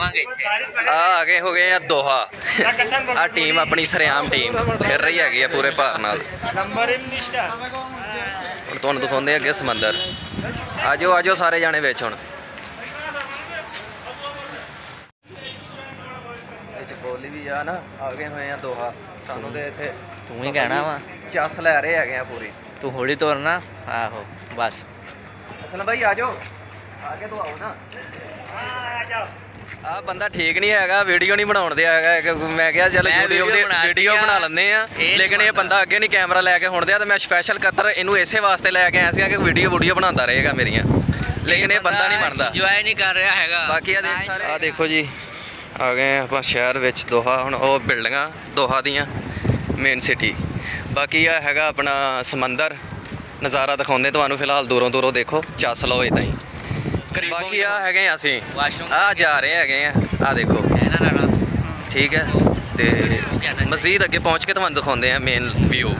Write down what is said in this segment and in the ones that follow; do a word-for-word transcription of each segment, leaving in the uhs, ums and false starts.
आ गए हो गए दोहा। आ टीम अपनी सरेआम टीम फिर रही हैगी पूरे भार नाल। तुहानूं दिखाउंदे अगे समंदर। आजो आजो सारे जाने विच हुण बोली भी आ ना आ गए हुए हैं दोहा। सानू तो इत्थे तू ही कहना वा चस लै रहे है पूरी। तू हौली तोरना आहो बस। असलम भाई आ जाओ आगे तो आओ ना। आ बंदा ठीक नहीं है वीडियो नहीं बनाउण दिया है। मैं क्या चल वीडियो वीडियो बना लेंदे आ लेकिन ये बंदा अगे नहीं कैमरा लैके हुण दिया। तो मैं स्पैशल कतर इनू इसे वास्ते लैके आया सी कि वीडियो वूडियो बनाता रहेगा मेरियां लेकिन ये बंदा नहीं बनता इंजॉय नहीं कर रहा हैगा। बाकी आ देख सारे आ देखो जी आ गए आप शहर विच दोहा। हुण वो बिल्डिंगां दोहा दियां मेन सिटी। बाकी आ हैगा अपना समंदर नज़ारा दिखाउंदे तुहानूं फिलहाल दूरों दूरों देखो चस लो इदां ही। बाकी आ है असी आ जा रहे हैं आ देखो ठीक है। तो मजीद अगे पहुँच के तुहानूं दिखाउंदे हैं मेन व्यू।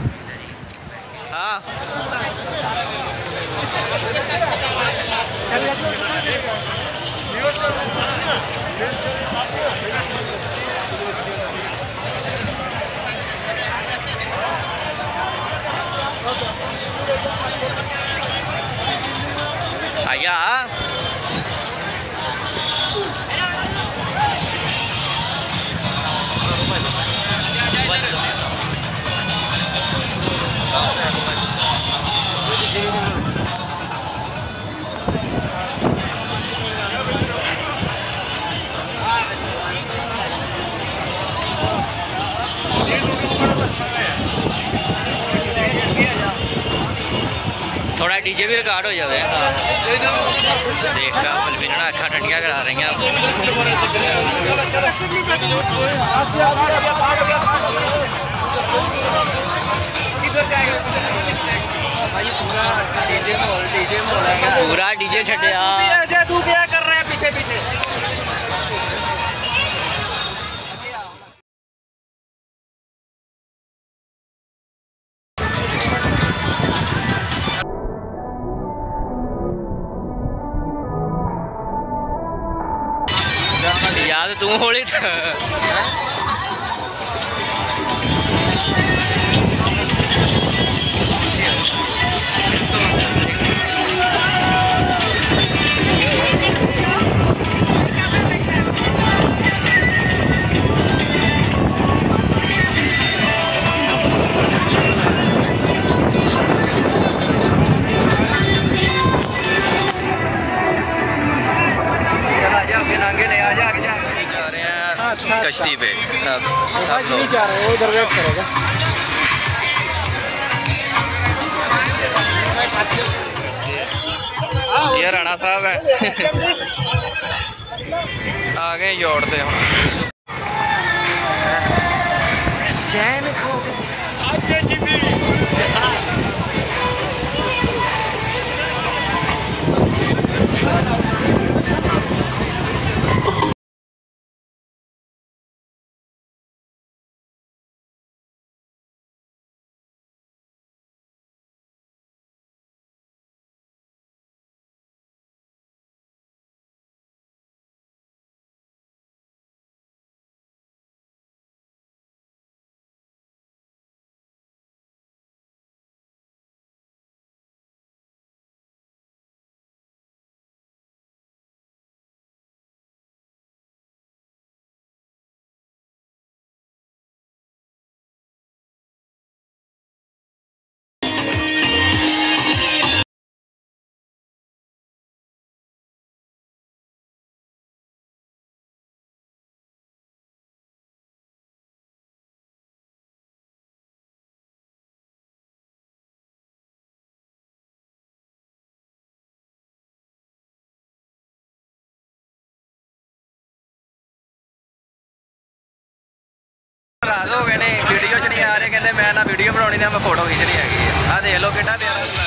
आया थोड़ा डीजे भी रिकॉर्ड हो जाए। देखा फिल्मिना अखा ठंडिया करा रही हैं। पूरा डीजे छड्डिया तू क्या कर रहा है पीछे पीछे। याद तू होली कश्ती पे सब सब लोग जा रहे हैं उधर वेट करेगा। ये राणा साहब है आ गए जोड़ते हम चैन खो गए। नाराज हो गए ने वीडियो च नहीं आ रहे कहते मैं ना वीडियो बनानी ना मैं फोटो खिंचनी हैगी। आ देख लो कितना प्यारा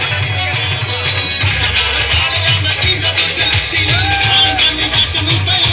Thank you.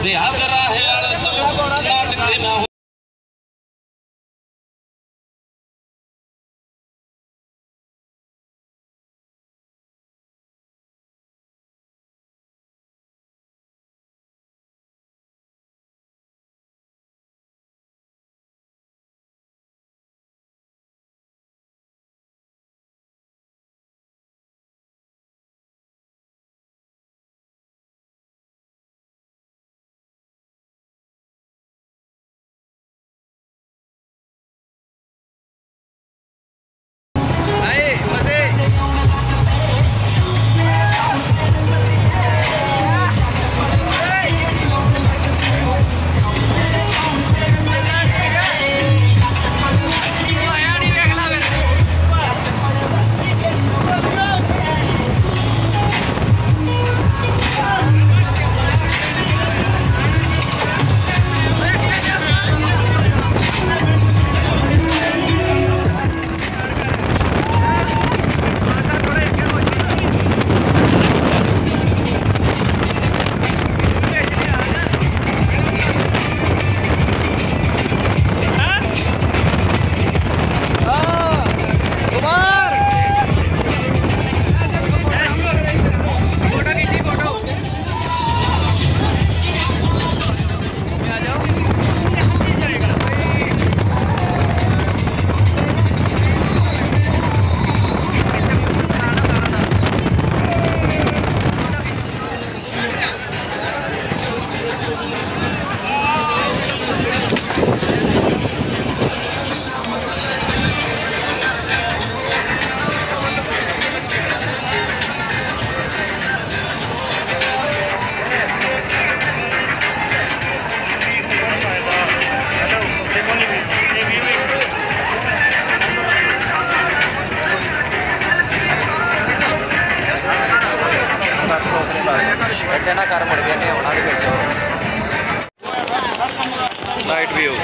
ना कर मुड़ गए ने होना भी बैठे नाइट व्यू